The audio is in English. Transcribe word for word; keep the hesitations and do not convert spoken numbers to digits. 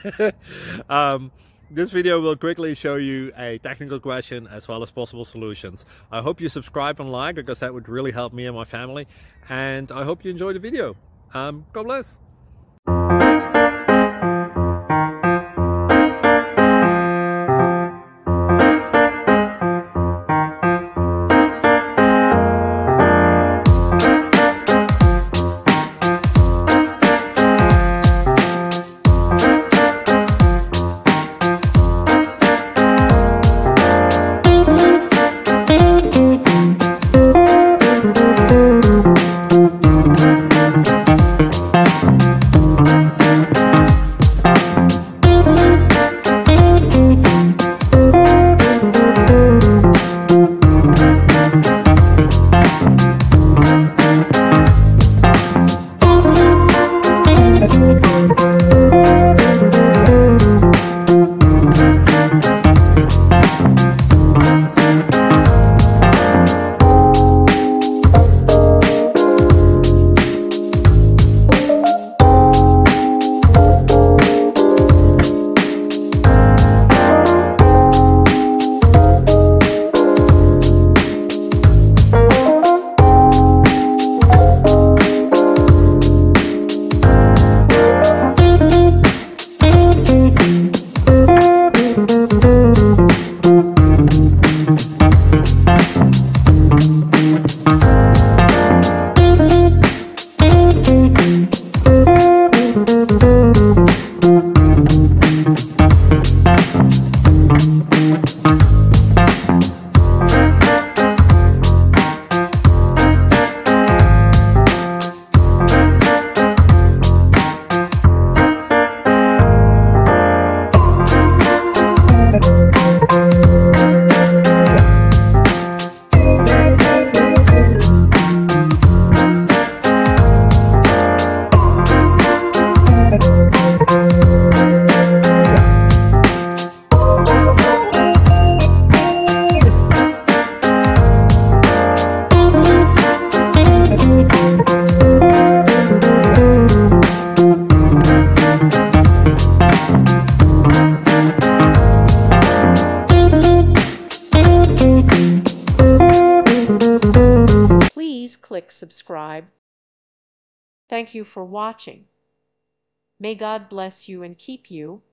um, this video will quickly show you a technical question as well as possible solutions. I hope you subscribe and like, because that would really help me and my family. And I hope you enjoy the video. Um, God bless. Please click subscribe. Thank you for watching. May God bless you and keep you.